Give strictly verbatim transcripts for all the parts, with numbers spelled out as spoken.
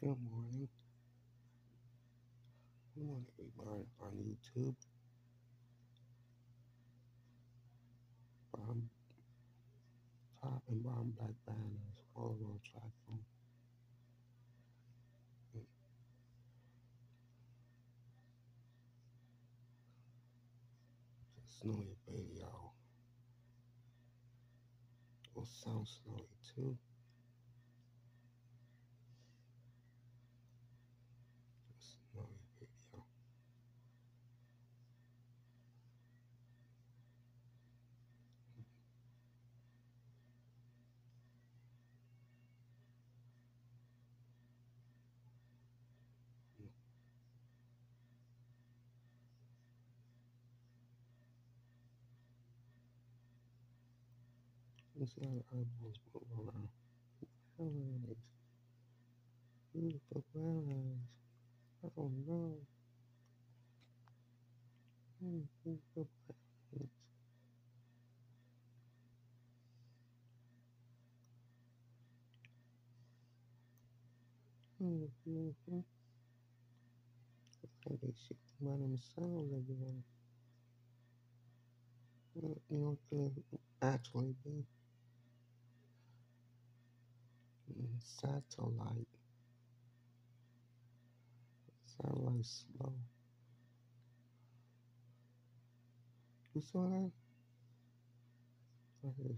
Good morning. Good morning, everybody on YouTube. Bottom, top and bottom black banners all on track from snowy video. It will sound snowy too. Snowy video. You see how the eyeballs move around. Brown eyes. Beautiful brown eyes. Oh no. Mm, beautiful brown eyes. Oh, beautiful. Like they shoot by themselves everyone. You know, could actually be mm, satellite. Satellite slow. You saw that? Okay.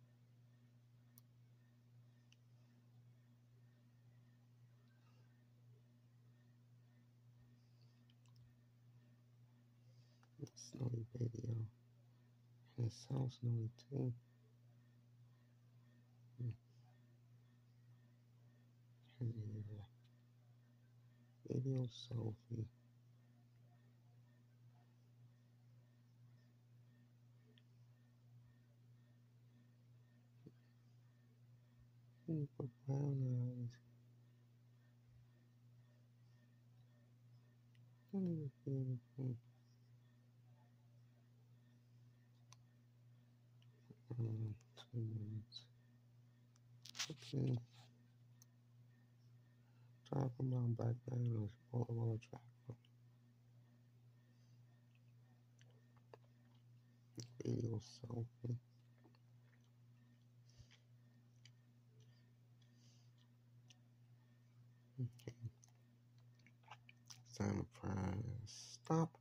Snowy video. And it sounds snowy too. Mm. Yeah. Video selfie. Beautiful brown eyes. Oh, beautiful. Um, two minutes. Okay. Talking about black banners all over track. Video selfie. Okay. Time to press stop.